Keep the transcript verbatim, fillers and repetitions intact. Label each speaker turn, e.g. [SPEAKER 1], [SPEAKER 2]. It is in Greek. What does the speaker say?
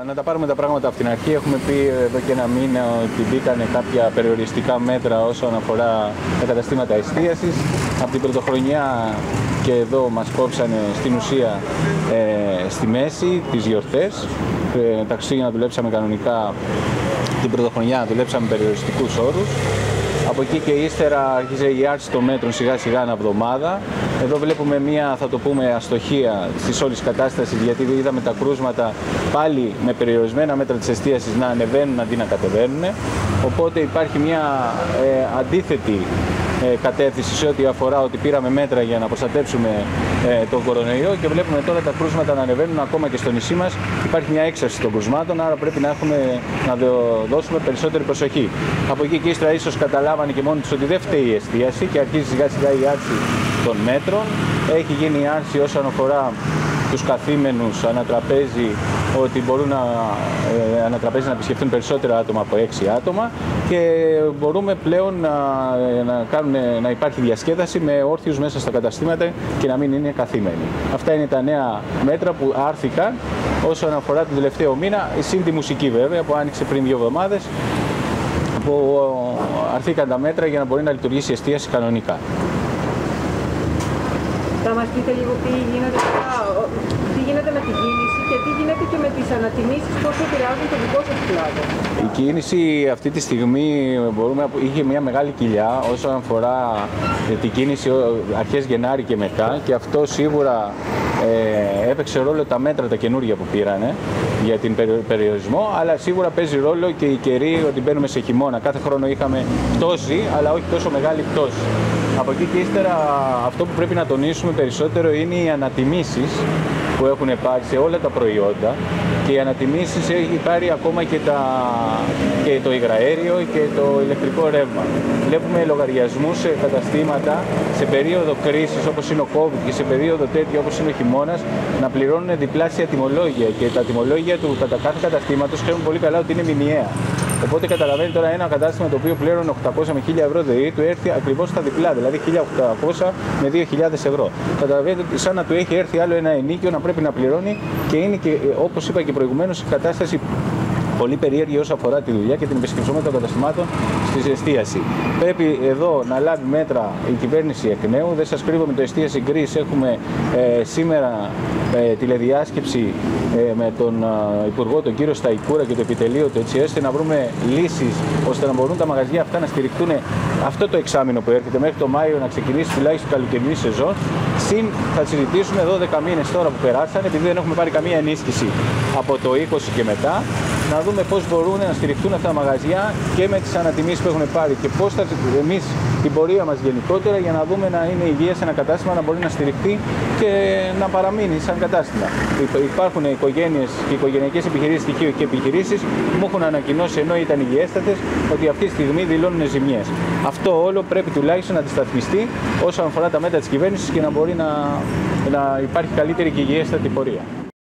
[SPEAKER 1] να τα πάρουμε τα πράγματα από την αρχή. Έχουμε πει εδώ και ένα μήνα ότι μπήκανε κάποια περιοριστικά μέτρα όσον αφορά τα καταστήματα εστίασης. Από την πρωτοχρονιά και εδώ μας κόψανε στην ουσία ε, στη μέση τις γιορτές. Ε, τα Χριστούγεννα δουλέψαμε κανονικά, την πρωτοχρονιά δουλέψαμε περιοριστικούς όρους. Από εκεί και ύστερα άρχισε η άρση των μέτρων σιγά σιγά ανά εβδομάδα. Εδώ βλέπουμε μια, θα το πούμε, αστοχία της όλης κατάστασης, γιατί είδαμε τα κρούσματα πάλι με περιορισμένα μέτρα της εστίασης να ανεβαίνουν αντί να κατεβαίνουν. Οπότε υπάρχει μια ε, αντίθετη ε, κατεύθυνση σε ό,τι αφορά ότι πήραμε μέτρα για να προστατέψουμε ε, τον κορονοϊό και βλέπουμε τώρα τα κρούσματα να ανεβαίνουν ακόμα και στο νησί μας. Υπάρχει μια έξαρση των κρουσμάτων, άρα πρέπει να, έχουμε, να δώσουμε περισσότερη προσοχή. Από εκεί και ύστερα ίσως καταλάβανε και μόνοι τους ότι δεν φταίει η εστίαση και αρχίζει σιγά σιγά η άρση των μέτρων. Έχει γίνει η άρση όσον αφορά τους καθήμενους ανατραπέζι, ότι μπορούν να, ε, ανατραπέζι να επισκεφτούν περισσότερα άτομα από έξι άτομα και μπορούμε πλέον να, να, κάνουν, να υπάρχει διασκέδαση με όρθιους μέσα στα καταστήματα και να μην είναι καθήμενοι. Αυτά είναι τα νέα μέτρα που άρθηκαν όσον αφορά τον τελευταίο μήνα, συν τη μουσική βέβαια που άνοιξε πριν δύο εβδομάδες, που αρθήκαν τα μέτρα για να μπορεί να λειτουργήσει η εστίαση κανονικά.
[SPEAKER 2] Θα μας πείτε λίγο τι γίνεται, τι γίνεται με την κίνηση και τι γίνεται και με τις ανατιμήσεις, πώς επηρεάζουν το δικό σας κλάδο.
[SPEAKER 1] Η κίνηση αυτή τη στιγμή μπορούμε, είχε μια μεγάλη κοιλιά όσον αφορά την κίνηση αρχές Γενάρη και μετά και αυτό σίγουρα ε, έπαιξε ρόλο τα μέτρα τα καινούργια που πήρανε για την περιορισμό, αλλά σίγουρα παίζει ρόλο και η καιρή ότι μπαίνουμε σε χειμώνα. Κάθε χρόνο είχαμε πτώση, αλλά όχι τόσο μεγάλη πτώση. Από εκεί και ύστερα αυτό που πρέπει να τονίσουμε περισσότερο είναι οι ανατιμήσεις που έχουν πάρει σε όλα τα προϊόντα και οι ανατιμήσεις έχει πάρει ακόμα και, τα, και το υγραέριο και το ηλεκτρικό ρεύμα. Βλέπουμε λογαριασμούς σε καταστήματα σε περίοδο κρίσης όπως είναι ο COVID και σε περίοδο τέτοιο όπως είναι ο χειμώνας να πληρώνουν διπλάσια τιμολόγια και τα τιμολόγια του κατά κάθε καταστήματος ξέρουν πολύ καλά ότι είναι μηνιαία. Οπότε καταλαβαίνει τώρα ένα κατάστημα το οποίο πλήρωνε οκτακόσια με χίλια ευρώ ΔΕΗ του έρθει ακριβώς στα διπλά, δηλαδή χίλια οκτακόσια με δύο χιλιάδες ευρώ. Καταλαβαίνετε σαν να του έχει έρθει άλλο ένα ενίκιο να πρέπει να πληρώνει και είναι και όπως είπα και προηγουμένως η κατάσταση πολύ περίεργη όσο αφορά τη δουλειά και την επισκεψιμότητα των καταστημάτων στη εστίαση. Πρέπει εδώ να λάβει μέτρα η κυβέρνηση εκ νέου. Δεν σας κρύβω, με το Εστίαση Greece έχουμε ε, σήμερα ε, τηλεδιάσκεψη ε, με τον ε, Υπουργό, τον κύριο Σταϊκούρα και το επιτελείο του, έτσι ώστε να βρούμε λύσεις ώστε να μπορούν τα μαγαζιά αυτά να στηριχτούν αυτό το εξάμηνο που έρχεται μέχρι το Μάιο να ξεκινήσει τουλάχιστον καλοκαιρινή σεζόν. Συν θα συζητήσουμε δώδεκα μήνες τώρα που περάσαν, επειδή δεν έχουμε πάρει καμία ενίσχυση από το είκοσι και μετά, να δούμε πώς μπορούν να στηριχτούν αυτά τα μαγαζιά και με τις ανατιμήσεις που έχουν πάρει και πώς θα εμείς την πορεία μας γενικότερα για να δούμε να είναι υγιές ένα κατάστημα, να μπορεί να στηριχτεί και να παραμείνει σαν κατάστημα. Υπάρχουν οικογένειες και οικογενειακές επιχειρήσεις, στοιχείο και επιχειρήσεις που μου έχουν ανακοινώσει ενώ ήταν υγιέστατες ότι αυτή τη στιγμή δηλώνουν ζημιές. Αυτό όλο πρέπει τουλάχιστον να αντισταθμιστεί όσον αφορά τα μέτρα της κυβέρνησης και να μπορεί να, να υπάρχει καλύτερη και υγιέστατη πορεία.